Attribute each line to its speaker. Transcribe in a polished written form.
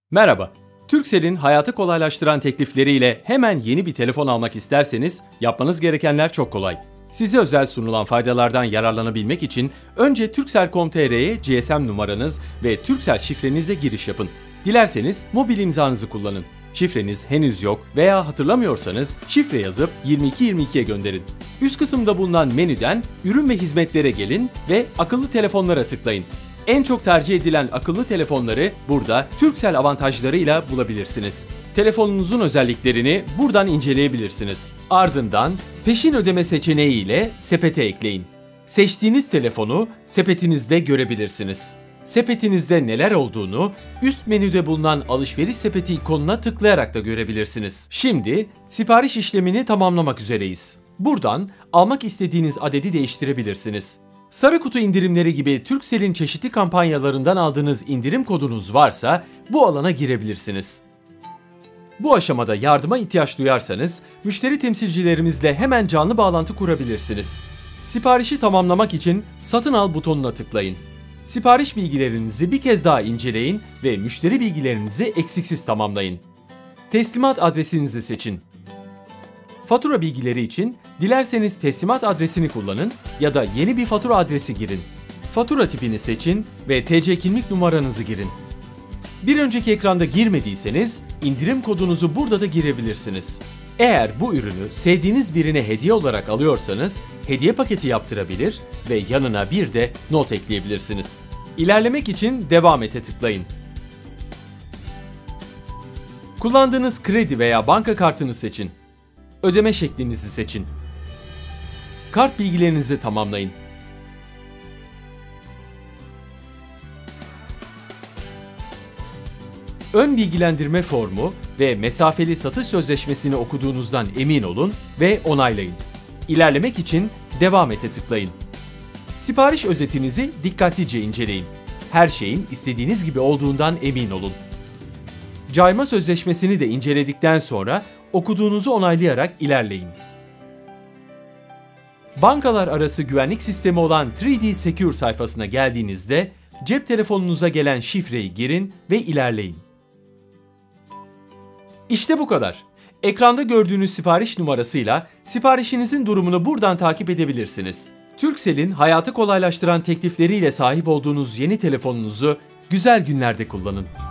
Speaker 1: Merhaba. Turkcell'in hayatı kolaylaştıran teklifleriyle hemen yeni bir telefon almak isterseniz yapmanız gerekenler çok kolay. Size özel sunulan faydalardan yararlanabilmek için önce turkcell.com.tr'ye GSM numaranız ve Turkcell şifrenizle giriş yapın. Dilerseniz mobil imzanızı kullanın. Şifreniz henüz yok veya hatırlamıyorsanız şifre yazıp 2222'ye gönderin. Üst kısımda bulunan menüden ürün ve hizmetlere gelin ve akıllı telefonlara tıklayın. En çok tercih edilen akıllı telefonları burada Turkcell avantajlarıyla bulabilirsiniz. Telefonunuzun özelliklerini buradan inceleyebilirsiniz. Ardından peşin ödeme seçeneği ile sepete ekleyin. Seçtiğiniz telefonu sepetinizde görebilirsiniz. Sepetinizde neler olduğunu üst menüde bulunan alışveriş sepeti ikonuna tıklayarak da görebilirsiniz. Şimdi sipariş işlemini tamamlamak üzereyiz. Buradan almak istediğiniz adedi değiştirebilirsiniz. Sarı kutu indirimleri gibi Turkcell'in çeşitli kampanyalarından aldığınız indirim kodunuz varsa bu alana girebilirsiniz. Bu aşamada yardıma ihtiyaç duyarsanız müşteri temsilcilerimizle hemen canlı bağlantı kurabilirsiniz. Siparişi tamamlamak için Satın al butonuna tıklayın. Sipariş bilgilerinizi bir kez daha inceleyin ve müşteri bilgilerinizi eksiksiz tamamlayın. Teslimat adresinizi seçin. Fatura bilgileri için dilerseniz teslimat adresini kullanın ya da yeni bir fatura adresi girin. Fatura tipini seçin ve TC kimlik numaranızı girin. Bir önceki ekranda girmediyseniz indirim kodunuzu burada da girebilirsiniz. Eğer bu ürünü sevdiğiniz birine hediye olarak alıyorsanız hediye paketi yaptırabilir ve yanına bir de not ekleyebilirsiniz. İlerlemek için devam ete tıklayın. Kullandığınız kredi veya banka kartını seçin. Ödeme şeklinizi seçin. Kart bilgilerinizi tamamlayın. Ön bilgilendirme formu ve mesafeli satış sözleşmesini okuduğunuzdan emin olun ve onaylayın. İlerlemek için devam ete tıklayın. Sipariş özetinizi dikkatlice inceleyin. Her şeyin istediğiniz gibi olduğundan emin olun. Cayma sözleşmesini de inceledikten sonra okuduğunuzu onaylayarak ilerleyin. Bankalar arası güvenlik sistemi olan 3D Secure sayfasına geldiğinizde cep telefonunuza gelen şifreyi girin ve ilerleyin. İşte bu kadar. Ekranda gördüğünüz sipariş numarasıyla siparişinizin durumunu buradan takip edebilirsiniz. Turkcell'in hayatı kolaylaştıran teklifleriyle sahip olduğunuz yeni telefonunuzu güzel günlerde kullanın.